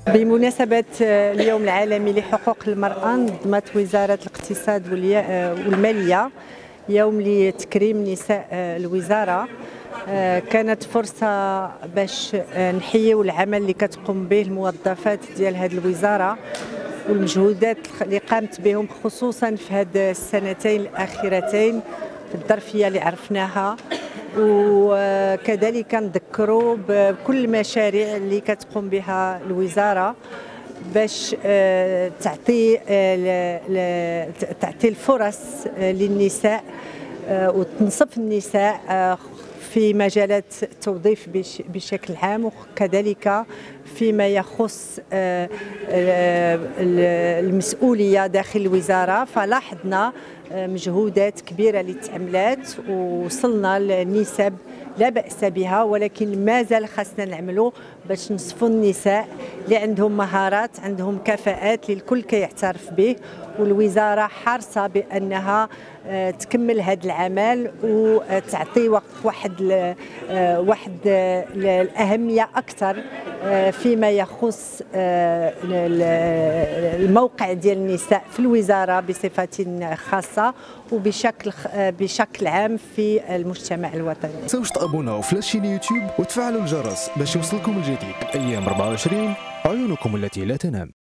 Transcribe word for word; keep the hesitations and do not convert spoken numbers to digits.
بمناسبة اليوم العالمي لحقوق المرأة، نظمت وزارة الاقتصاد والمالية يوم لتكريم نساء الوزارة. كانت فرصة باش نحييو العمل اللي كتقوم به الموظفات ديال هذه الوزارة والمجهودات اللي قامت بهم، خصوصا في هذه السنتين الأخيرتين في الظرفية اللي عرفناها، وكذلك نذكروا بكل المشاريع اللي كتقوم بها الوزارة باش تعطي تعطي الفرص للنساء وتنصف النساء في مجالات التوظيف بشكل عام، وكذلك فيما يخص المسؤولية داخل الوزارة. فلاحظنا مجهودات كبيرة اللي تعملات ووصلنا لنسب لا بأس بها، ولكن ما زال خاصنا نعملوا باش نصفوا النساء اللي عندهم مهارات، عندهم كفاءات اللي الكل كيعترف به، والوزارة حريصة بأنها تكمل هذا العمل وتعطي واحد واحد الأهمية أكثر فيما يخص الموقع ديال النساء في الوزارة بصفة خاصة وبشكل بشكل عام في المجتمع الوطني. تنساوش تابوناو في لاشين يوتيوب وتفعلوا الجرس باش يوصلكم الجديد. ايام أربعة وعشرين، عيونكم التي لا تنام.